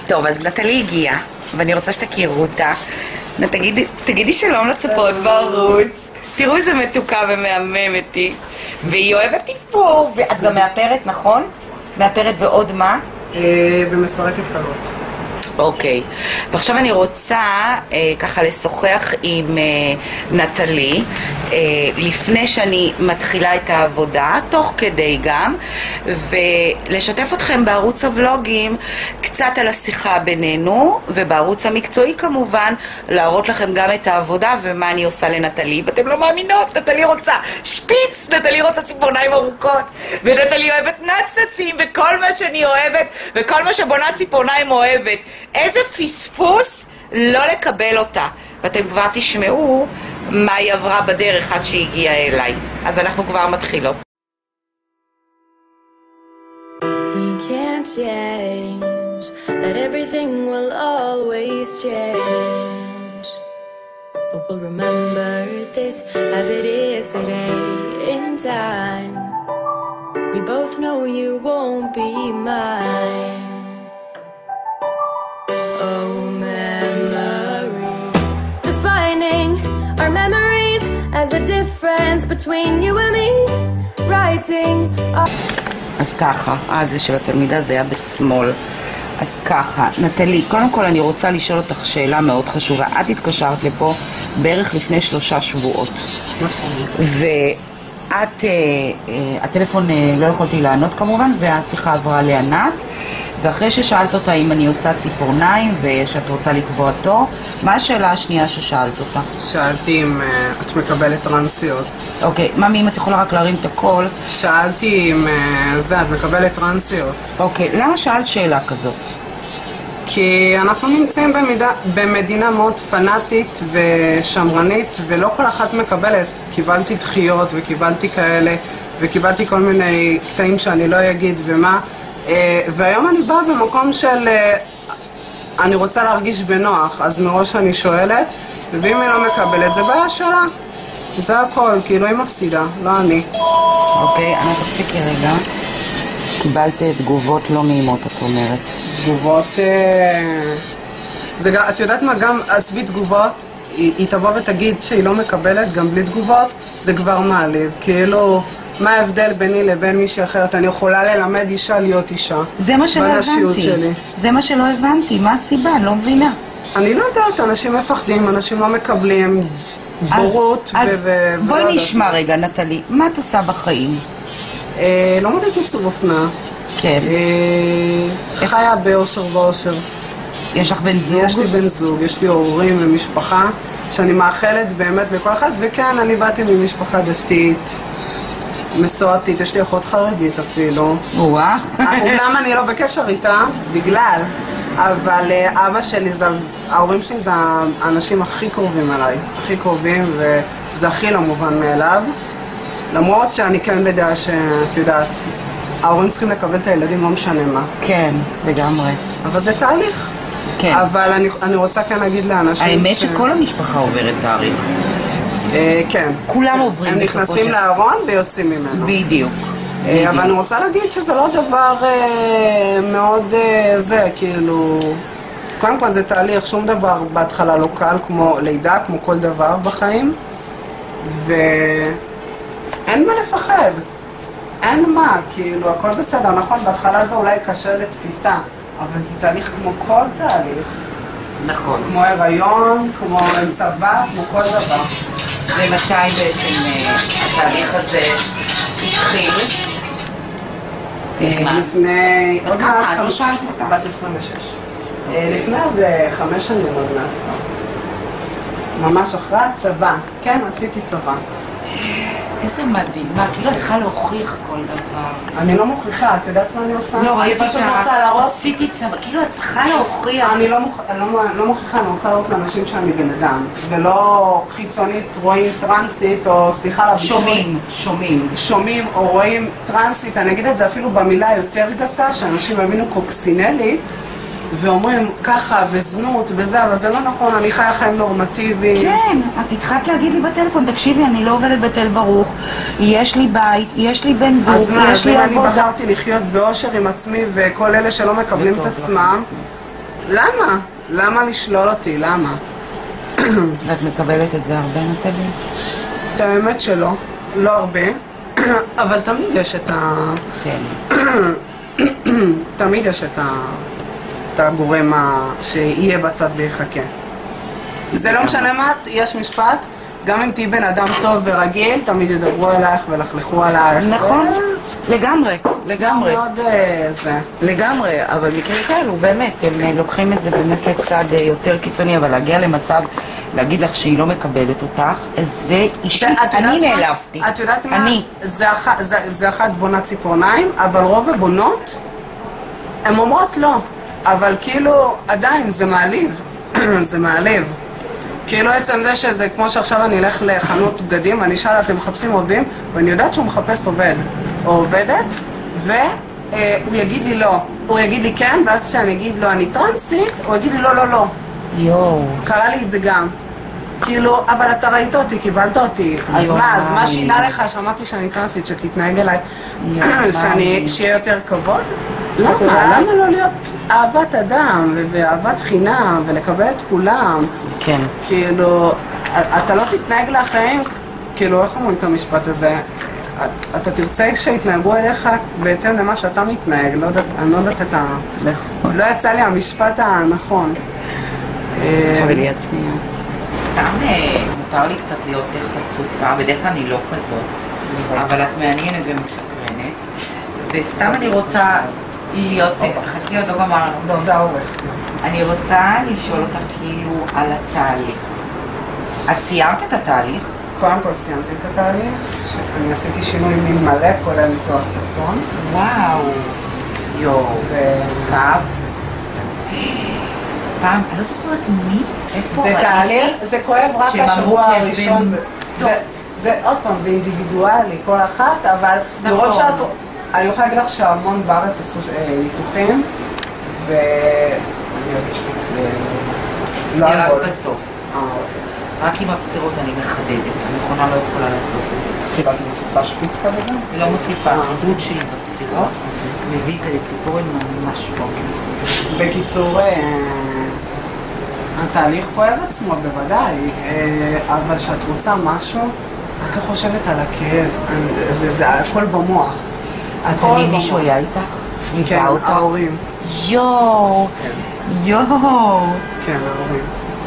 טוב, אז נטלי הגיעה, ואני רוצה שתכירו אותה. תגידי שלום לצפות בערוץ. תראו איזה מתוקה ומהממת היא. והיא אוהבת איפור. ואת גם מאפרת, נכון? מאפרת ועוד מה? ומסרקת קלות. אוקיי, ועכשיו אני רוצה ככה לשוחח עם נטלי לפני שאני מתחילה את העבודה, תוך כדי גם, ולשתף אתכם בערוץ הוולוגים קצת על השיחה בינינו, ובערוץ המקצועי כמובן להראות לכם גם את העבודה ומה אני עושה לנטלי. ואתם לא מאמינות, נטלי רוצה שפיץ, נטלי רוצה ציפורניים ארוכות, ונטלי אוהבת נצנצים וכל מה שאני אוהבת וכל מה שבונה ציפורניים אוהבת. איזה פספוס לא לקבל אותה, ואתם כבר תשמעו מה היא עברה בדרך עד שהיא הגיעה אליי. אז אנחנו כבר מתחילות. We can't change that everything will always change, but we'll remember this as it is today in time. We both know you won't be mine. Oh, memories, defining our memories as the difference between you and me, writing our... אז ככה, זה של התלמידה זה היה בשמאל. אז ככה, נטלי, קודם כל אני רוצה לשאול אותך שאלה מאוד חשובה. את התקשרת לפה בערך לפני 3 שבועות. נכון. ואת, הטלפון לא יכולתי לענות כמובן, והשיחה עברה לענת. ואחרי ששאלת אותה אם אני עושה ציפורניים ושאת רוצה לקבוע תור, מה השאלה השנייה ששאלת אותה? שאלתי אם את מקבלת טרנסיות. אוקיי, ממי, אם את יכולה רק להרים את הכל. שאלתי אם את מקבלת טרנסיות. אוקיי, למה שאלת שאלה כזאת? כי אנחנו נמצאים במדינה מאוד פנאטית ושמרנית, ולא כל אחת מקבלת. קיבלתי דחיות וקיבלתי כאלה, וקיבלתי כל מיני קטעים שאני לא אגיד ומה. והיום אני באה במקום של אני רוצה להרגיש בנוח, אז מראש אני שואלת, ואם היא לא מקבלת זה בעיה שלה, זה הכל, כאילו היא מפסידה, לא אני. אוקיי, אני תפסיקי רגע. קיבלת תגובות לא נעימות, את אומרת. תגובות, את יודעת מה, גם עזבי תגובות, היא תבוא ותגיד שהיא לא מקבלת גם בלי תגובות, זה כבר מעליב, כאילו מה ההבדל ביני לבין מישהי אחרת? אני יכולה ללמד אישה להיות אישה. זה מה שלא הבנתי. שלי. זה מה שלא הבנתי. מה הסיבה? אני לא מבינה. אני לא יודעת, אנשים מפחדים, אנשים לא מקבלים בורות בואי נשמע רגע, נטלי. מה את עושה בחיים? לומדת עיצוב אופנה. כן. חיה באושר ואושר. יש לך בן זוג? יש לי בן זוג, יש לי הורים ומשפחה שאני מאחלת באמת לכל אחד, וכן, אני באתי ממשפחה דתית. מסורתית, יש לי אחות חרדית אפילו. וואה. אומנם אני לא בקשר איתה, בגלל, אבל אבא שלי, ההורים שלי זה האנשים הכי קרובים אליי, הכי קרובים, וזה הכי לא מובן מאליו. למרות שאני כן בדעה שאת יודעת, ההורים צריכים לקבל את הילדים, לא משנה מה. כן, לגמרי. אבל זה תהליך. כן. אבל אני רוצה כן להגיד לאנשים האמת שכל המשפחה עוברת תאריך. כן. כולם עוברים. הם נכנסים לארון ויוצאים ממנו. בדיוק. אבל אני רוצה להגיד שזה לא דבר מאוד זה, כאילו... קודם כל זה תהליך, שום דבר בהתחלה לא קל, כמו לידה, כמו כל דבר בחיים. ואין מה לפחד. אין מה, כאילו, הכל בסדר. נכון, בהתחלה זה אולי קשה לתפיסה, אבל זה תהליך כמו כל תהליך. נכון. כמו הריון, כמו צבא, כמו כל דבר. ומתי בעצם התהליך הזה התחיל? לפני... עוד מעט לא שאלתי אותה. בת 26. לפני זה 5 שנים עוד מעט. ממש אחרי הצבא. כן, עשיתי צבא. איזה מדהימה, כאילו את צריכה להוכיח כל דבר. אני לא מוכיחה, את יודעת מה אני עושה? לא, ראיתי אני פשוט רוצה להראות. עשיתי צבא, כאילו את צריכה להוכיח. אני לא מוכיחה, אני רוצה להראות לאנשים שאני בן אדם. ולא חיצונית רואים טרנסית, או סליחה על הביטוי. שומעים או רואים טרנסית, אני אגיד את זה אפילו במילה יותר גסה, שאנשים הבינו קוקסינלית, ואומרים ככה, וזנות וזה, אבל זה לא נכון, אני חיה חיים נורמטיביים. כן, את התחלת להגיד לי בטלפון, תקשיבי, אני לא עובדת בתל ברוך, יש לי בית, יש לי בן זוג, יש לי עבודה. אז אני בחרתי לחיות באושר עם עצמי, וכל אלה שלא מקבלים את עצמם, למה? למה לשלול אותי? למה? ואת מקבלת את זה הרבה, נטלי? את האמת שלא, לא הרבה, אבל תמיד יש את כן. תמיד יש את הגורם שיהיה בצד ויחכה. זה לא משנה מה, יש משפט, גם אם תהי בן אדם טוב ורגיל, תמיד ידברו אלייך ולכלכו עלייך. נכון, לגמרי, לגמרי. מאוד זה. לגמרי, אבל מקרים כאלו, באמת, הם לוקחים את זה באמת לצד יותר קיצוני, אבל להגיע למצב, להגיד לך שהיא לא מקבלת אותך, זה אישית, אני נעלבתי. את יודעת מה? זה אחת בונה ציפורניים, אבל רוב הבונות, הן אומרות לא, אבל כאילו, עדיין, זה מעליב. זה מעליב. כאילו עצם זה שזה, כמו שעכשיו אני אלך לחנות בגדים, אני אשאל, אתם מחפשים עובדים, ואני יודעת שהוא מחפש עובד או עובדת, והוא יגיד לי לא. הוא יגיד לי כן, ואז כשאני אגיד לו, אני טרנסית, הוא יגיד לי לא, לא, לא. יואו. קרה לי את זה גם. כאילו, אבל אתה ראית אותי, קיבלת אותי. אז מה, אז מה שינה לך? שמעתי שאני טרנסית, שתתנהג אליי, שיהיה יותר כבוד? למה? למה לא להיות אהבת אדם ואהבת חינם ולקבל את כולם? כן. כאילו, אתה לא תתנהג לחיים, כאילו, איך אומרים את המשפט הזה? אתה תרצה שיתנהגו אליך בהתאם למה שאתה מתנהג, אני לא יודעת את ה... נכון. לא יצא לי המשפט הנכון. אבל יד שנייה. סתם מותר לי קצת להיות חצופה, בדרך כלל אני לא כזאת, אבל את מעניינת ומסקרנת, וסתם אני רוצה להיות, חכי עוד לא גמרנו. לא, זה האורך. אני רוצה לשאול אותך כאילו על התהליך. את סיימת את התהליך? קודם כל סיימתי את התהליך, אני עשיתי שינוי מין מלא, כולל ניתוח תחתון. וואו. יואו. כאב? פעם, אני לא זוכרת מי, איפה זה תהליך, זה כואב רק השבוע הראשון. זה עוד פעם, זה אינדיבידואלי, כל אחת, אבל לרוב שאת... אני יכולה להגיד לך שהמון בארץ עשו ניתוחים, ואני אוהבת שפיץ ל... זה רק בסוף. רק עם הפצירות אני מחדדת, המכונה לא יכולה לעשות את זה. כאילו את מוסיפה שפיץ כזה גם? לא מוסיפה, החידוד שלי בפצירות, מביא את זה לציפורן ממש באופן. בקיצור, התהליך כואב עצמו בוודאי, אבל כשאת רוצה משהו, את לא חושבת על הכאב, זה הכל במוח. תני מישהו היה איתך? כן, ההורים. יואו, יואו. כן, ההורים.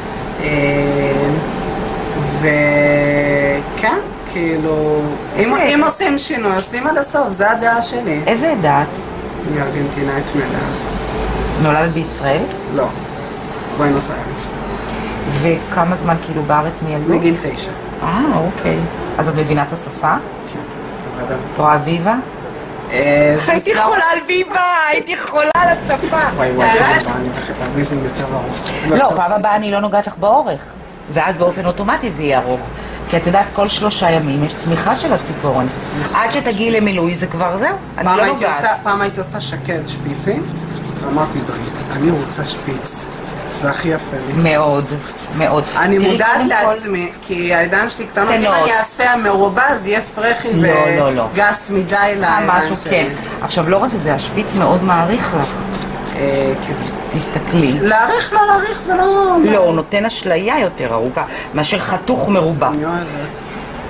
וכן, כאילו, אם עושים שינוי, עושים עד הסוף, זה הדעה שלי. איזה דת? אני ארגנטינאית מלאה. נולדת בישראל? לא, בואנוס איירס. וכמה זמן כאילו בארץ מילדות? מגיל 9. אוקיי. אז את מבינה את השפה? כן, בוודאי. את רואה ויבה? הייתי חולה על ויבה, הייתי חולה על השפה. וואי, אני הולכת להביזם יותר ארוך. לא, פעם הבאה אני לא נוגעת לך באורך. ואז באופן אוטומטי זה יהיה ארוך. כי את יודעת, כל 3 ימים יש צמיחה של הציפורן. עד שתגיעי למילוי זה כבר זהו, אני לא נוגעת. פעם הייתי עושה שקד שפיצים, ואמרתי ברית, אני רוצה שפיץ. זה הכי יפה לי. מאוד, מאוד. אני מודעת לעצמי, כי הידיים שלי קטנות, אם אני אעשה מרובע, אז יהיה פרחי וגס מדי לידיים שלי. כן. עכשיו, לא רק זה, השפיץ מאוד מעריך לך. כן. תסתכלי. להעריך, לא להעריך, זה לא... לא, הוא נותן אשליה יותר ארוכה, מאשר חתוך מרובע. אני אוהבת.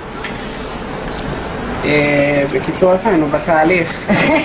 בקיצור, איפה היינו? בתהליך.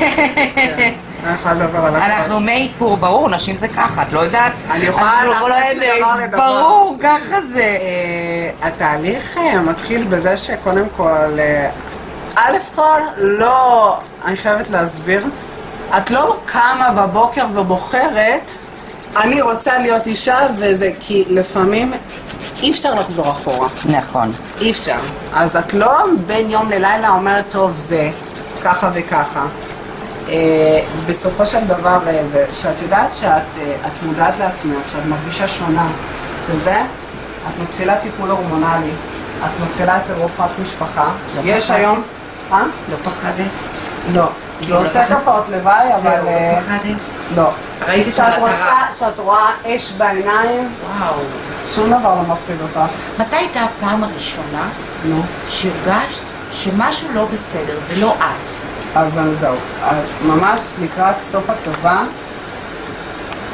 אנחנו מאיפור, ברור, נשים זה ככה, את לא יודעת? אני יכולה להכניס לדבר לדבר. ברור, ככה זה. התהליך מתחיל בזה שקודם כל, א' כל, לא, אני חייבת להסביר, את לא קמה בבוקר ובוחרת, אני רוצה להיות אישה, וזה כי לפעמים אי אפשר לחזור אחורה. נכון. אי אפשר. אז את לא בין יום ללילה אומרת, טוב, זה ככה וככה. בסופו של דבר זה, שאת יודעת שאת מודעת לעצמך, שאת מרגישה שונה, וזה, את מתחילה טיפול הורמונלי, את מתחילה אצל רופאת משפחה. יש היום... לא פחדת? לא. לא עושה תופעות לוואי, אבל... לא פחדת? לא. ראיתי שאת רואה אש בעיניים, וואו. שום דבר לא מפחיד אותך. מתי הייתה הפעם הראשונה שהרגשת שמשהו לא בסדר, זה לא את? אז זהו. אז ממש לקראת סוף הצבא,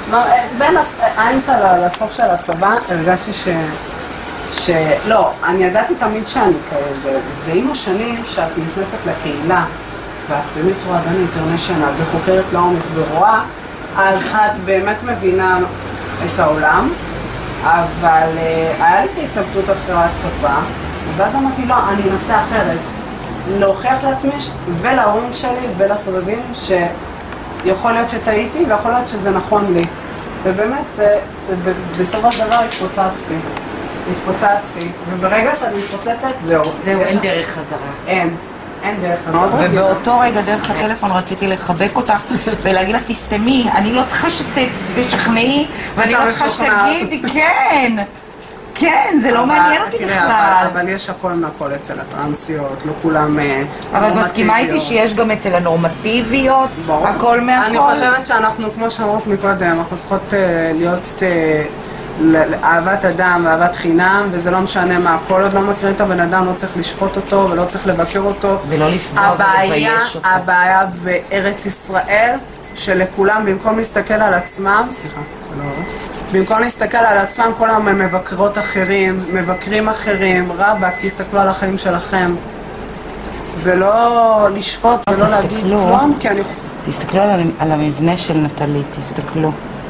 בין האמצע לסוף של הצבא הרגשתי לא, אני ידעתי תמיד שאני כזה. זה עם השנים שאת נכנסת לקהילה ואת באמת רואה גם אינטרנשיונל וחוקרת לעומק ורואה, אז את באמת מבינה את העולם. אבל היה לי את ההתלבטות אחרי הצבא, ואז אמרתי לא, אני אנסה אחרת. להוכיח לעצמי ולהורים שלי ולסובבים שיכול להיות שטעיתי ויכול להיות שזה נכון לי. ובאמת, בסופו של דבר התפוצצתי. וברגע שאני מתפוצצת, זהו. אין דרך חזרה. אין דרך חזרה. ובאותו רגע דרך הטלפון רציתי לחבק אותך ולהגיד לך, תסתמי, אני לא צריכה שתשכנעי, ואני לא צריכה שתגידי, כן, זה לא מעניין אותי בכלל. אבל יש הכל מהכל אצל הטרנסיות, לא כולם אבל את מסכימה איתי שיש גם אצל הנורמטיביות, הכל מהכל? אני חושבת שאנחנו, כמו שאמרת מקודם, אנחנו צריכות להיות אהבת אדם ואהבת חינם, וזה לא משנה מה, כל עוד לא מכירים את הבן אדם, לא צריך לשפוט אותו ולא צריך לבקר אותו. ולא לפגוע ולבייש אותו. הבעיה בארץ ישראל, שלכולם, במקום להסתכל על עצמם, במקום להסתכל על עצמם, כל היום הם מבקרות אחרים, מבקרים אחרים, רבאק, תסתכלו על החיים שלכם. ולא לשפוט ולא להגיד כלום, כי אני... תסתכלו על המבנה של נטלי, תסתכלו.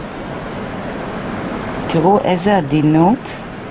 תראו איזה עדינות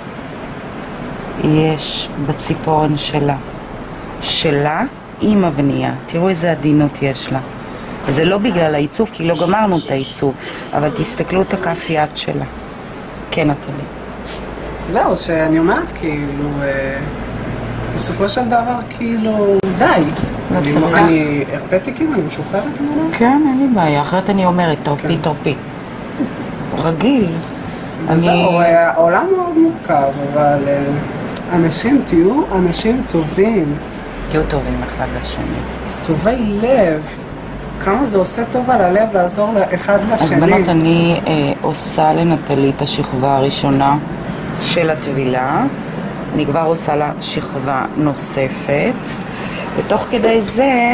יש בציפורן שלה עם הבנייה. תראו איזה עדינות יש לה. וזה לא בגלל העיצוב, כי לא גמרנו את העיצוב, אבל תסתכלו את הכף יד שלה. כן, נטלי. זהו, שאני אומרת, כאילו, בסופו של דבר, כאילו, די. אני הרפאתי כאילו, אני משוחררת עם זה? כן, אין לי בעיה, אחרת אני אומרת, תרפי. רגיל. זהו, העולם מאוד מורכב, אבל תהיו אנשים טובים. תהיו טובים אחד לשני. טובי לב. כמה זה עושה טוב על הלב לעזור אחד לשני. אז בנות, אני עושה לנטלי את השכבה הראשונה של הטבילה. אני כבר עושה לה שכבה נוספת. ותוך כדי זה,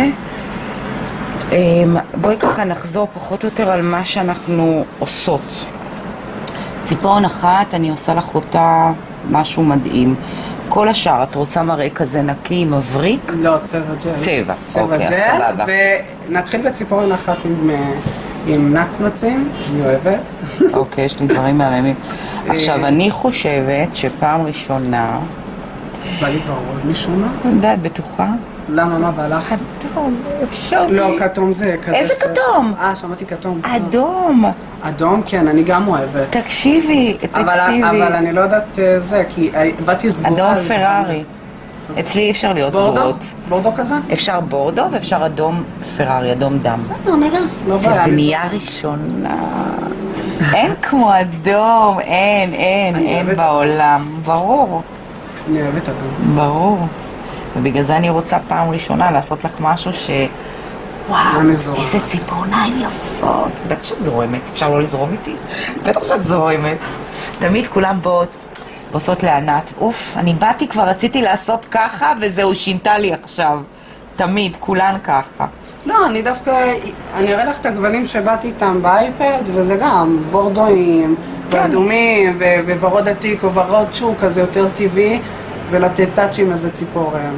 בואי ככה נחזור פחות או יותר על מה שאנחנו עושות. ציפורן אחת, אני עושה לך אותה משהו מדהים. כל השאר, את רוצה מראה כזה נקי, מבריק? לא, צבע ג'ל. צבע ג'ל, ונתחיל בציפורן אחת עם נצנצים, אני אוהבת. אוקיי, יש לי דברים מהממים. עכשיו, אני חושבת שפעם ראשונה... בא לי ורוד משונה? יודעת, בטוחה? למה, מה בא לך? כתום, אפשר. לא, כתום זה כזה... איזה כתום? שמעתי כתום. אדום. אדום, כן, אני גם אוהבת. תקשיבי. אבל אני לא יודעת זה, כי באתי סגורה. אדום פרארי. אצלי אי אפשר להיות סגורות. בורדו כזה? אפשר בורדו ואפשר אדום פרארי, אדום דם. בסדר, נראה. זה בנייה ראשונה. אין כמו אדום, אין בעולם. ברור. אני אוהבת אדום. ברור. ובגלל זה אני רוצה פעם ראשונה לעשות לך משהו וואו, איזה ציפורניים יפות. בטח שאת זורמת, אפשר לא לזרום איתי? בטח שאת זורמת. תמיד כולם עושות לענת, אני באתי כבר, רציתי לעשות ככה וזהו, שינתה לי עכשיו. תמיד, כולן ככה. לא, אני דווקא, אני אראה לך את הגוונים שבאתי איתם באייפד, וזה גם בורדואים, ואדומים, וורוד עתיק או ורוד שוק, כזה יותר טבעי, ולתת טאצ'ים איזה ציפורן.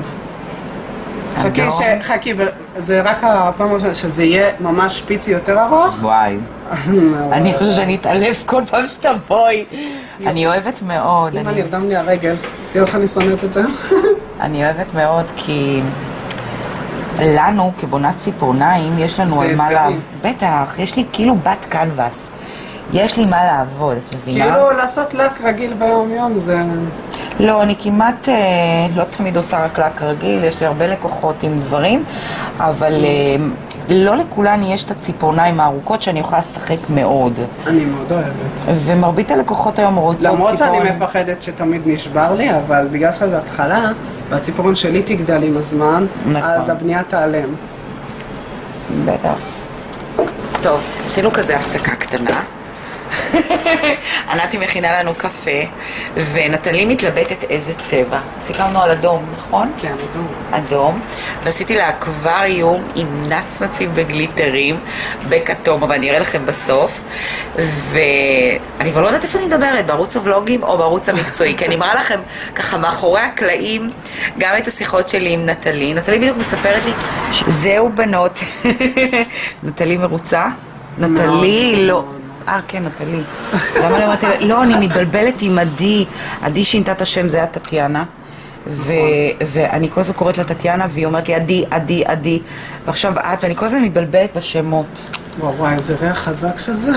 חכי, זה רק הפעם ראשונה, שזה יהיה ממש שפיצי יותר ארוך. וואי. אני חושבת שאני אתעלף כל פעם שתבואי. אני אוהבת מאוד. אמא, נרדם לי הרגל. איך אני שונאת את זה? אני אוהבת מאוד כי לנו, כבונת ציפורניים, יש לנו על מה לעבוד. בטח, יש לי כאילו בת קנבס. יש לי מה לעבוד, את מבינה? כאילו לעשות לק רגיל ביום יום זה... לא, אני כמעט לא תמיד עושה רק לק רגיל, יש לי הרבה לקוחות עם דברים, אבל לא לכולן יש את הציפורניים הארוכות שאני יכולה לשחק מאוד. אני מאוד אוהבת. ומרבית הלקוחות היום רוצות ציפורן. למרות שאני מפחדת שתמיד נשבר לי, אבל בגלל שזה התחלה, והציפורן שלי תגדל עם הזמן, אז הבנייה תעלם. בטח. טוב, עשינו כזה הפסקה קטנה. ענתי מכינה לנו קפה, ונטלי מתלבטת איזה צבע. סיכמנו על אדום, נכון? כן, אדום. אדום. ועשיתי לה אקווריום עם נצנצים וגליטרים בכתום, אבל אני אראה לכם בסוף. ואני כבר לא יודעת איפה אני מדברת, בערוץ הוולוגים או בערוץ המקצועי, כי אני מראה לכם ככה מאחורי הקלעים גם את השיחות שלי עם נטלי. נטלי בדיוק מספרת לי, זהו בנות. נטלי מרוצה? נטלי לא. כן, נטלי. למה אני אומרת, לא, אני מתבלבלת עם עדי. עדי שינתה את השם, זה היה טטיאנה. ואני כל הזמן קוראת לה טטיאנה, והיא אומרת לי, עדי, עדי, עדי. ועכשיו את, ואני כל הזמן מתבלבלת בשמות. וואי, איזה ריח חזק של זה.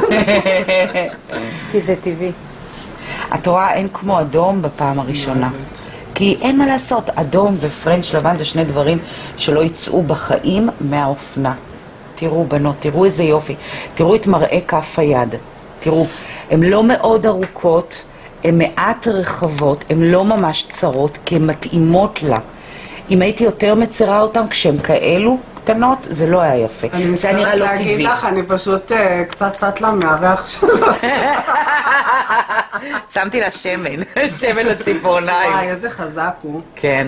כי זה טבעי. את רואה, אין כמו אדום בפעם הראשונה. כי אין מה לעשות, אדום ופרנץ' לבן זה שני דברים שלא יצאו בחיים מהאופנה. תראו בנות, תראו איזה יופי, תראו את מראה כף היד, תראו, הן לא מאוד ארוכות, הן מעט רחבות, הן לא ממש צרות, כי הן מתאימות לה. אם הייתי יותר מצרה אותן כשהן כאלו קטנות, זה לא היה יפה. אני מצטערת להגיד לך, אני פשוט קצת סטלה מהריח שלו. שמתי לה שמן, שמן לציפורניים. וואי, איזה חזק הוא. כן.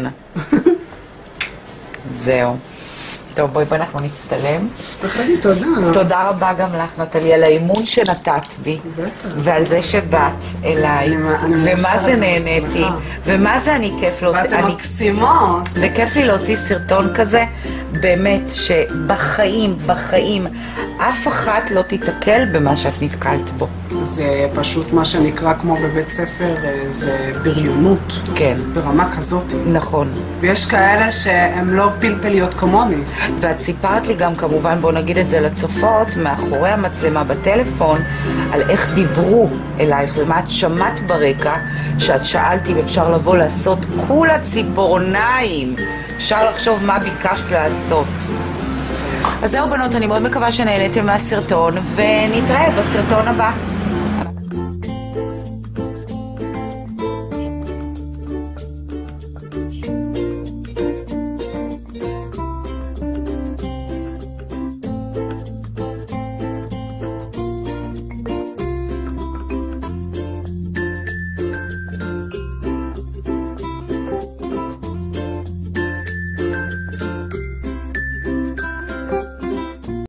זהו. טוב, בואי אנחנו נצטלם. תחדי, תודה. תודה רבה גם לך, נטלי, על האימון שנתת בי. בטח. ועל זה שבאת אליי. ומה זה נהניתי. ומה זה אני כיף להוציא. ואתם מקסימות. זה כיף לי להוציא סרטון כזה, באמת שבחיים, אף אחת לא תתקל במה שאת נתקלת בו. זה פשוט מה שנקרא כמו בבית ספר, זה בריונות. כן. ברמה כזאת. נכון. ויש כאלה שהם לא פלפליות כמוני. ואת סיפרת לי גם, כמובן, בוא נגיד את זה לצופות, מאחורי המצלמה בטלפון, על איך דיברו אלייך ומה את שמעת ברקע, שאת שאלתי אם אפשר לבוא לעשות כולה ציפורניים. אפשר לחשוב מה ביקשת לעשות. אז זהו בנות, אני מאוד מקווה שנהניתם מהסרטון, ונתראה בסרטון הבא.